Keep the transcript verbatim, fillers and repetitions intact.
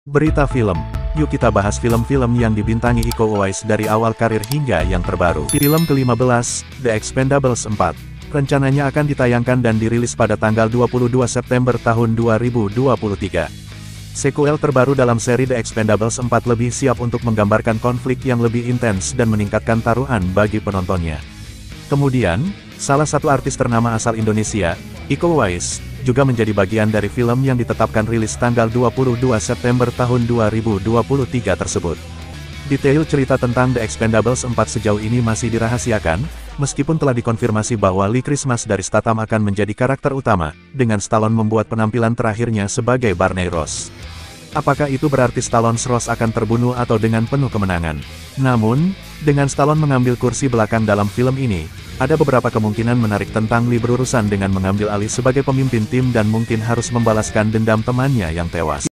Berita film. Yuk kita bahas film-film yang dibintangi Iko Uwais dari awal karir hingga yang terbaru. Film ke lima belas, The Expendables empat. Rencananya akan ditayangkan dan dirilis pada tanggal dua puluh dua September tahun dua ribu dua puluh tiga. Sekuel terbaru dalam seri The Expendables empat lebih siap untuk menggambarkan konflik yang lebih intens dan meningkatkan taruhan bagi penontonnya. Kemudian, salah satu artis ternama asal Indonesia, Iko Uwais, juga menjadi bagian dari film yang ditetapkan rilis tanggal dua puluh dua September tahun dua ribu dua puluh tiga tersebut. Detail cerita tentang The Expendables empat sejauh ini masih dirahasiakan, meskipun telah dikonfirmasi bahwa Lee Christmas dari Statham akan menjadi karakter utama, dengan Stallone membuat penampilan terakhirnya sebagai Barney Ross. Apakah itu berarti Stallone Ross akan terbunuh atau dengan penuh kemenangan? Namun, dengan Stallone mengambil kursi belakang dalam film ini, ada beberapa kemungkinan menarik tentang Lee berurusan dengan mengambil alih sebagai pemimpin tim dan mungkin harus membalaskan dendam temannya yang tewas.